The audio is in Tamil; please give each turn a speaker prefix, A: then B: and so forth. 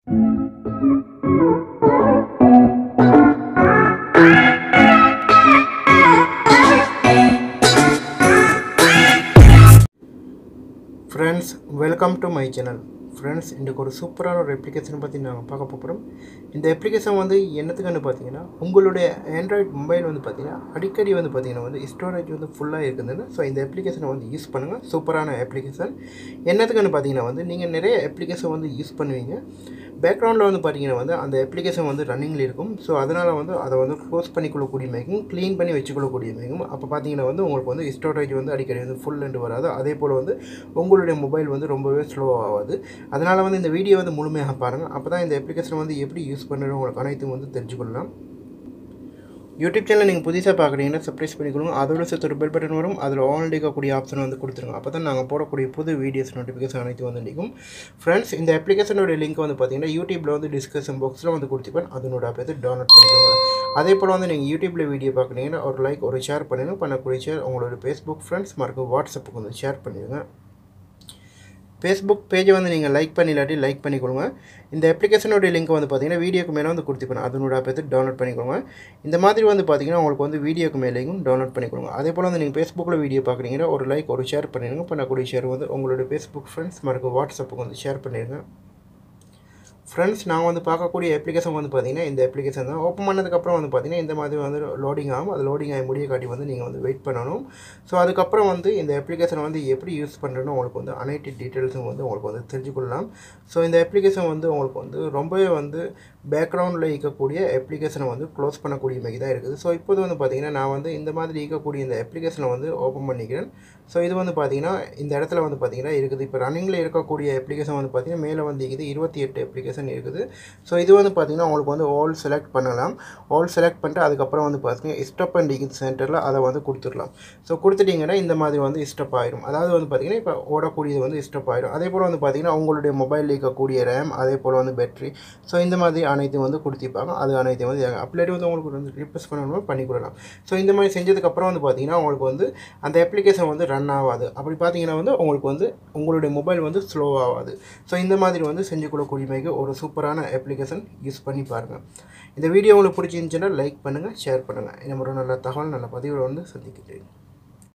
A: Friends, welcome to my channel. Friends, இன்றைக்கு ஒரு சூப்பரான ஒரு அப்ளிகேஷன் பற்றி நாங்கள் பார்க்க போகிறோம். இந்த அப்ளிகேஷன் வந்து என்னத்துக்குன்னு பார்த்தீங்கன்னா, உங்களுடைய ஆண்ட்ராய்டு மொபைல் வந்து பார்த்தீங்கன்னா அடிக்கடி வந்து பார்த்தீங்கன்னா வந்து ஸ்டோரேஜ் வந்து ஃபுல்லாக இருக்குதுன்னு. ஸோ இந்த அப்ளிகேஷனை வந்து யூஸ் பண்ணுங்கள். சூப்பரான அப்ளிகேஷன். என்னத்துக்குன்னு பார்த்தீங்கன்னா வந்து நீங்கள் நிறைய அப்ளிகேஷன் வந்து யூஸ் பண்ணுவீங்க. பேக்ரவுண்டில் வந்து பார்த்தீங்கன்னா வந்து அந்த அப்ளிகேஷன் வந்து ரன்னிங்கில் இருக்கும். ஸோ அதனால் வந்து அதை வந்து க்ளோஸ் பண்ணிக்கொள்ளக்கூடிய மேகும், க்ளீன் பண்ணி வச்சுக்கொள்ளக்கூடிய மேகும். அப்போ பார்த்தீங்கன்னா வந்து உங்களுக்கு வந்து ஸ்டோரேஜ் வந்து அடிக்கடி வந்து ஃபுல் என்று வராது. அதே போல் வந்து உங்களுடைய மொபைல் வந்து ரொம்பவே ஸ்லோ ஆகாது. அதனால் வந்து இந்த வீடியோ வந்து முழுமையாக பாருங்கள். அப்போ தான் இந்த அப்ளிகேஷன் வந்து எப்படி யூஸ் பண்ணுறது உங்களுக்கு அனைத்தும் வந்து தெரிஞ்சுக்கொள்ளலாம். யூடியூப் சேனல் நீங்கள் புதுசாக பார்க்குறீங்கன்னா சப்ஸ்கிரைப் பண்ணிக்கொள்ளுங்க. அதோட சேர்த்து ஒரு பெல் பட்டன் வரும். அதில் ஆல் இருக்கக்கூடிய ஆப்ஷன் வந்து கொடுத்துருங்க. அப்போ தான் நாங்கள் போடக்கூடிய புது வீடியோஸ் நோட்டிஃபிகேஷன் அனைத்து வந்து நிற்கும். ஃப்ரெண்ட்ஸ், இந்த அப்ளிகேஷனோட லிங்க் வந்து பார்த்தீங்கன்னா யூடியூப்பில் வந்து டிஸ்கிரிப்ஷன் பாக்ஸில் வந்து கொடுத்துப்பேன். அதனோட பேர் டவுன்லோட் பண்ணிக்கோங்க. அதே போல் வந்து நீங்கள் யூடியூப்பில் வீடியோ பார்க்குறீங்கன்னா ஒரு லைக் ஒரு ஷேர் பண்ணுங்கள். பண்ணக்கூடிய ஷேர் உங்களோட ஃபேஸ்புக் ஃப்ரெண்ட்ஸ் மறக்க வாட்ஸ்அப்புக்கு வந்து ஷேர் பண்ணிடுங்க. ஃபேஸ்புக் பேஜை வந்து நீங்கள் லைக் பண்ணிலாட்டி லைக் பண்ணிக்கொள்ளுங்க. இந்த அப்ளிகேஷனோட லிங்க் வந்து பார்த்தீங்கன்னா வீடியோக்கு மேலே வந்து கொடுத்துப்பேன். அதனோட பார்த்து டவுன்லோட் பண்ணிக்கோங்க. இந்த மாதிரி வந்து பார்த்தீங்கன்னா உங்களுக்கு வந்து வீடியோக்கு மேலேயும் டவுன்லோட் பண்ணிக்கொள்ளுங்க. அதே போல் வந்து நீங்கள் ஃபேஸ்புக்கில் வீடியோ பார்க்குறீங்கன்னா ஒரு லைக் ஒரு ஷேர் பண்ணிடுங்க. பண்ணக்கூடிய ஷேர் வந்து உங்களோட ஃபேஸ்புக் ஃப்ரெண்ட்ஸ் மறக்க வாட்ஸ்அப்புக்கு வந்து ஷேர் பண்ணிடுங்க. ஃப்ரெண்ட்ஸ், நான் வந்து பார்க்கக்கூடிய அப்ளிகேஷன் வந்து பார்த்தீங்கன்னா இந்த அப்ளிகேஷன் தான். ஓப்பன் பண்ணதுக்கப்புறம் வந்து பார்த்தீங்கன்னா இந்த மாதிரி வந்து லோடிங் ஆகும். அது லோடிங் ஆகி முடிய காட்டி வந்து நீங்கள் வந்து வெயிட் பண்ணணும். ஸோ அதுக்கப்புறம் வந்து இந்த அப்ளிகேஷனை வந்து எப்படி யூஸ் பண்ணுறதுன்னு உங்களுக்கு வந்து அனைத்து டீட்டெயில்ஸும் வந்து உங்களுக்கு வந்து தெரிஞ்சுக்கொள்ளலாம். ஸோ இந்த அப்ளிகேஷன் வந்து உங்களுக்கு வந்து ரொம்பவே வந்து பேக்ரவுண்டில் இருக்கக்கூடிய அப்ளிகேஷனை வந்து க்ளோஸ் பண்ணக்கூடிய மாதிரி தான் இருக்குது. ஸோ இப்போது வந்து பார்த்தீங்கன்னா நான் வந்து இந்த மாதிரி இருக்கக்கூடிய இந்த அப்ளிகேஷனை வந்து ஓப்பன் பண்ணிக்கிறேன். ஸோ இது வந்து பார்த்தீங்கன்னா இந்த இடத்துல வந்து பார்த்தீங்கன்னா இருக்குது. இப்போ ரன்னிங்கில் இருக்கக்கூடிய அப்ளிகேஷன் வந்து பார்த்தீங்கன்னா மேலே வந்து இருக்குது 28 அப்ளிகேஷன் இருக்குது. ஸோ இது வந்து பார்த்தீங்கன்னா உங்களுக்கு வந்து ஆல் செலக்ட் பண்ணலாம். ஆல் செலக்ட் பண்ணிட்டு அதுக்கப்புறம் வந்து பார்த்தீங்கன்னா ஸ்டாப் அண்ட் டிகின் சென்டரில் அதை வந்து கொடுத்துடலாம். ஸோ கொடுத்துட்டிங்கன்னா இந்த மாதிரி வந்து ஸ்டாப் ஆயிடும். அதாவது வந்து பார்த்தீங்கன்னா இப்போ ஓடக்கூடியது வந்து ஸ்டாப் ஆயிடும். அதே போல் வந்து பார்த்தீங்கன்னா உங்களுடைய மொபைலில் இருக்கக்கூடிய ரேம், அதே போல் வந்து பேட்டரி, ஸோ இந்த மாதிரி அனைத்தையும் வந்து கொடுத்திருப்பாங்க. அது அனைத்தையும் வந்து அப்லேட் வந்து உங்களுக்கு வந்து ரிப்ளேஸ் பண்ணணும் பண்ணிக்கொள்ளலாம். ஸோ இந்த மாதிரி செஞ்சதுக்கப்புறம் வந்து பார்த்தீங்கன்னா உங்களுக்கு வந்து அந்த அப்ளிகேஷன் வந்து ரன் ஆகாது. அப்படி பார்த்தீங்கன்னா வந்து உங்களுக்கு வந்து உங்களுடைய மொபைல் வந்து ஸ்லோ ஆகாது. ஸோ இந்த மாதிரி வந்து செஞ்சு கொடுக்கக்கூடிய ஒரு சூப்பரான அப்ளிகேஷன் யூஸ் பண்ணி பாருங்கள். இந்த வீடியோ உங்களுக்கு பிடிச்சிருந்துச்சுன்னா லைக் பண்ணுங்கள், ஷேர் பண்ணுங்கள். இன்னும் ஒரு நல்ல தகவல் நல்ல பதிவில் வந்து சந்திக்கிறேன்.